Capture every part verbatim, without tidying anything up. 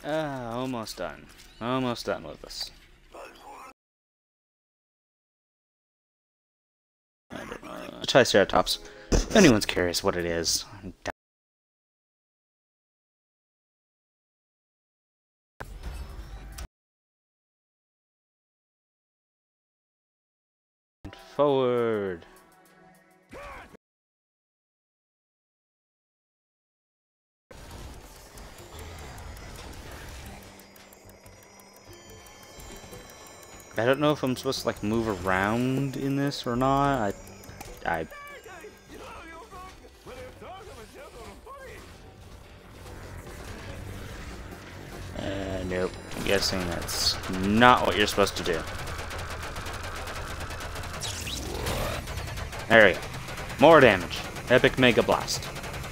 Ah, almost done. Almost done with this. I don't know. Triceratops. If anyone's curious what it is. Forward. I don't know if I'm supposed to like move around in this or not. I, I. Uh, nope. I'm guessing that's not what you're supposed to do. There we go. More damage. Epic Mega Blast.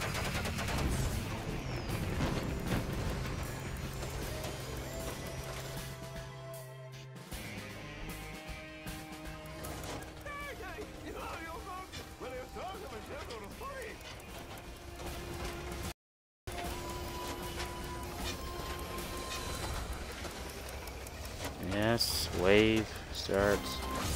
Yes, wave starts.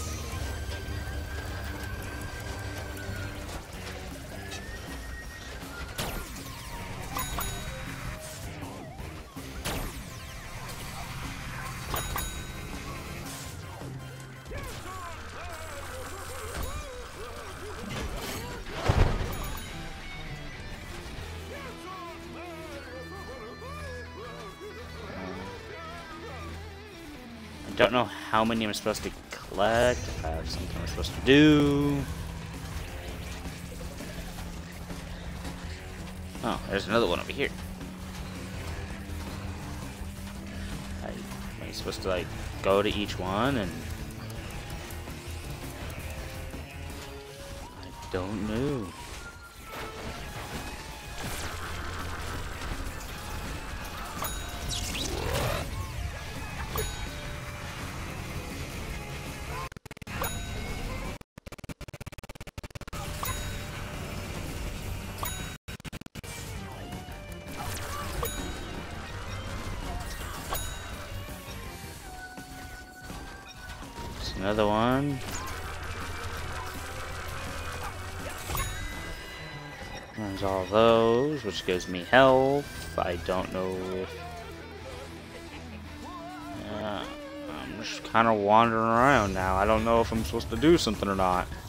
I don't know how many I'm supposed to collect, if I have something I'm supposed to do. Oh, there's another one over here. I, am I supposed to like go to each one and... I don't know. Another one. There's all those, which gives me health. I don't know if... Yeah, I'm just kind of wandering around now. I don't know if I'm supposed to do something or not.